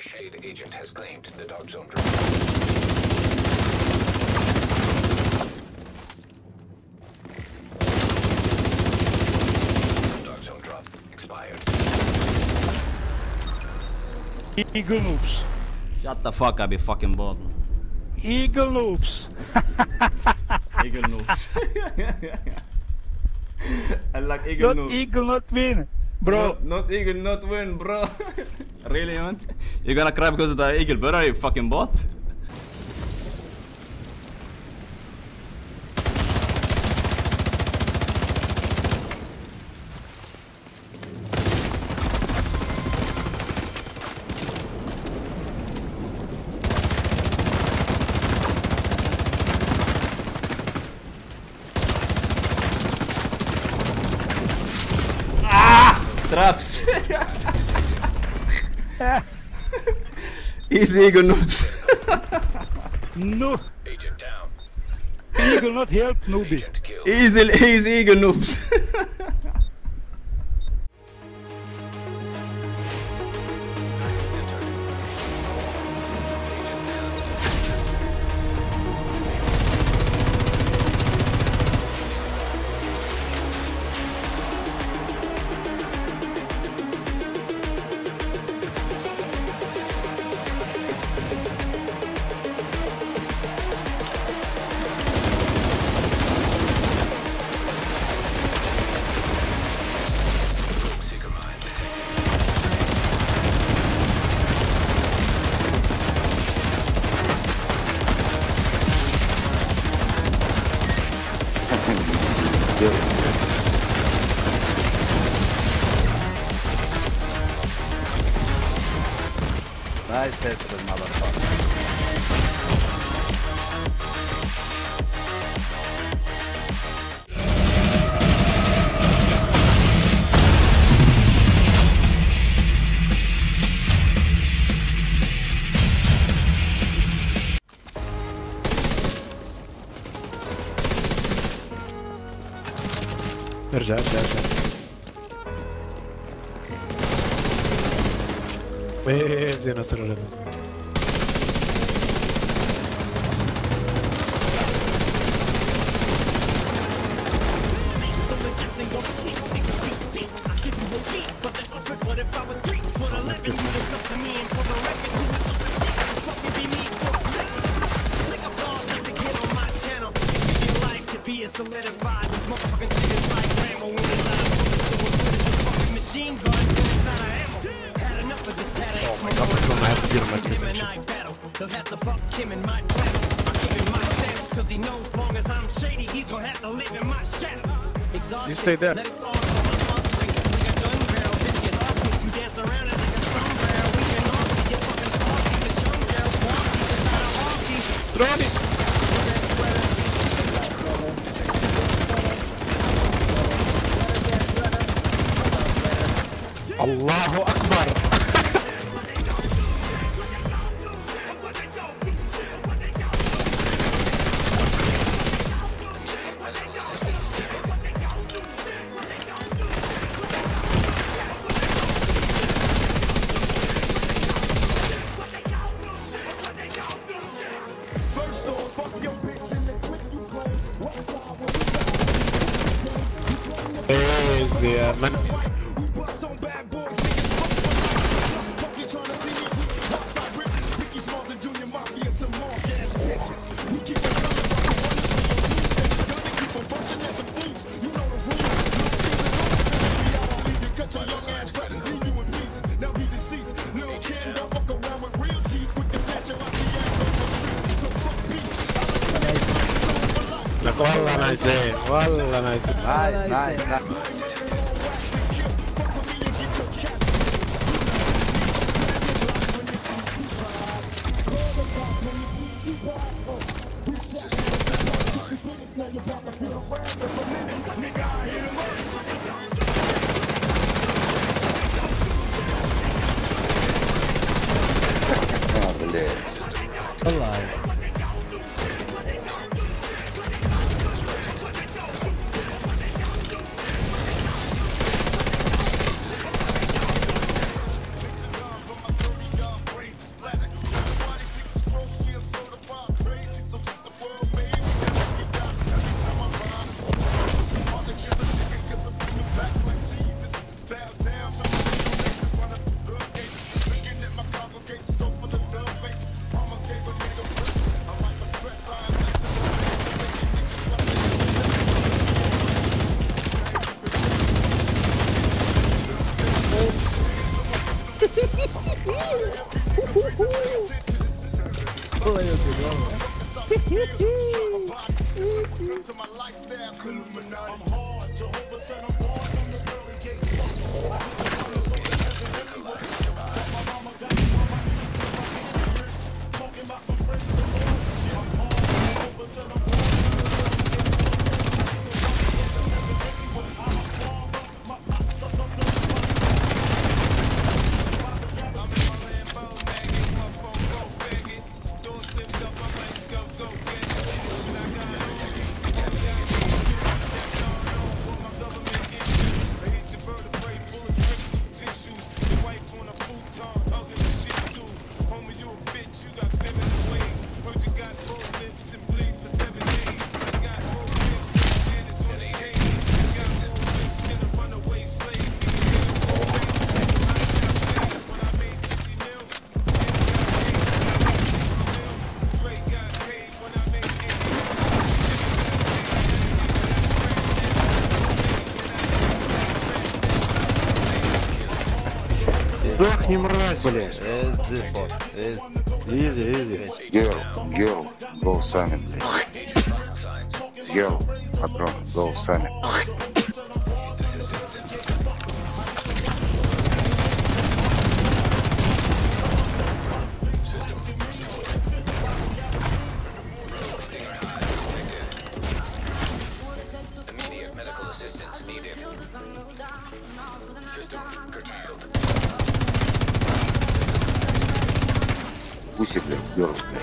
Shade agent has claimed the Dark Zone drone. Dark Zone drop expired. Eagle noobs. Shut the fuck up, you fucking bot. Eagle noobs. Eagle noobs. I like Eagle Not noobs. Eagle not win, bro. Not Eagle not win, bro. Really, man? You gonna cry because of the Eagle better, you fucking bot? Traps. Easy Eagle noobs. No. Agent down. Eagle not help noobie. Agent killed. Easy Eagle noobs. Nice headshot, motherfucker. ارجع. ايه زي نصر الله. Solidified this motherfucking shit is like Rambo in his eyes. Fucking machine gun, it's out of ammo. Had enough of this tatty. Oh my god, we're gonna have to get him him and I battle. They'll have to fuck him in my battle. I give him my chance, cause he knows as long as I'm shady, he's gonna have to live in my shadow. Exhausted, You stay there. let it fall on my mouth straight like a gun barrel. Bitch, get off me. You dance around it like a sombrero. We can all see you fucking salty. This young girl's wonky, it's not a honky. Throw it. الله أكبر. Easy, man. والله نايسين والله نايسين. Nice. والله Сдохни, мразь, блядь. Easy, boss. Изи, изи. Girl, go summit. Girl, патрон, go summit. Immediate medical assistance needed. System curtailed. Пусть, блядь, girl, блядь.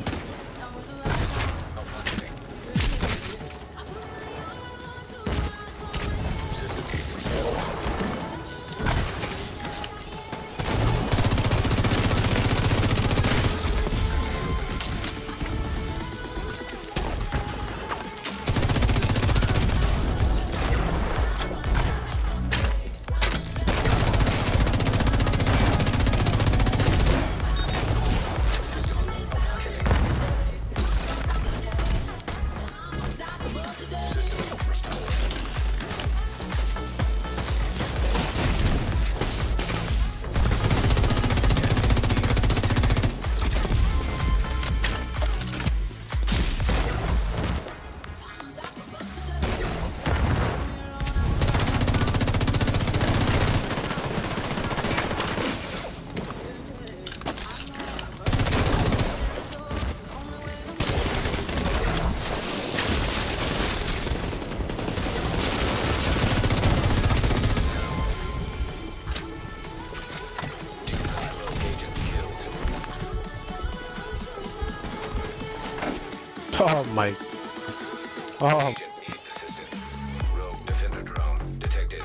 Oh my. Oh. Agent needs assistance. Rogue defender drone detected.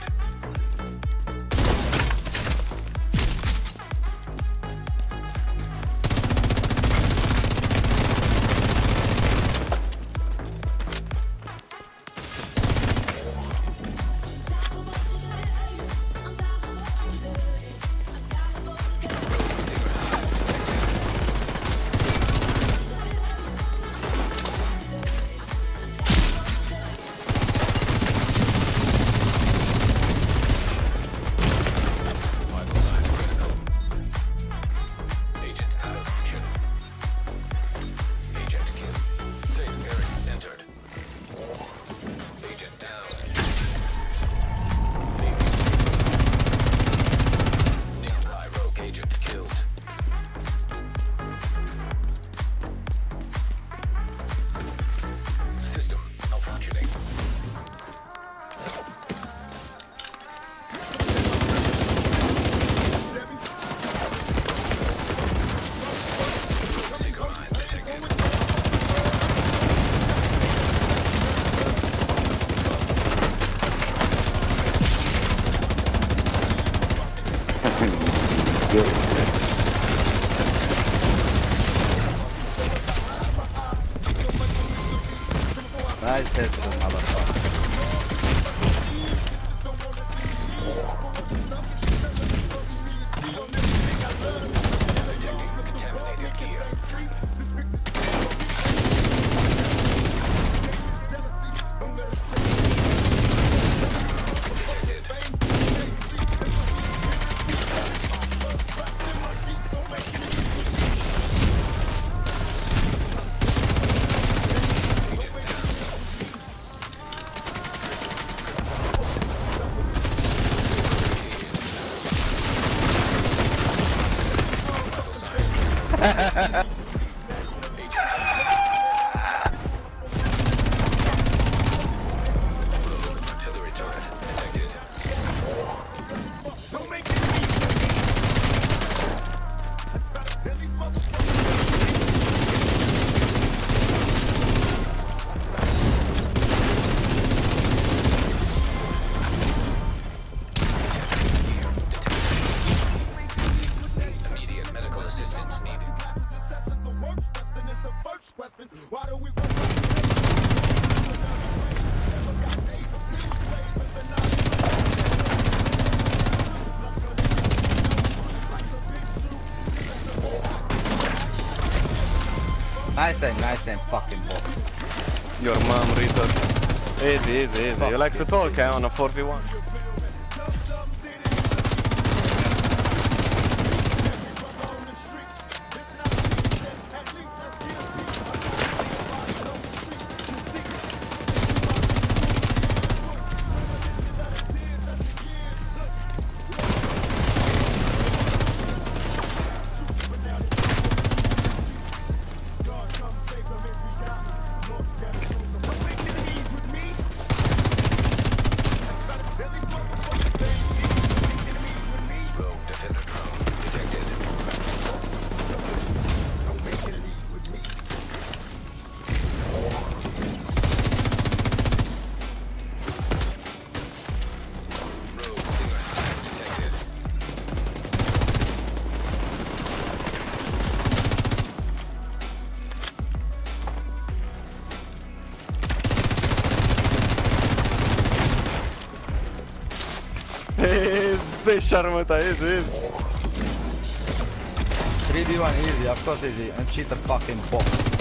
Vital signs critical. Agent out of action. Agent killed. Safe area entered. Agent down. Nearby rogue agent killed. System malfunctioning. Seeker mine detected. Girl, блядь. Nice headshot, motherfucker. Detecting contaminated gear. Detected. Artillery turret detected. Immediate medical assistance needed. Nice aim, fucking boss. Your mom, retard. Easy. You like to talk, eh, on a 4v1? Rogue defender drone detected. Rogue Stinger detected. Easy, Sharmuta, easy. 3v1 easy, of course easy. And cheater fucking boss.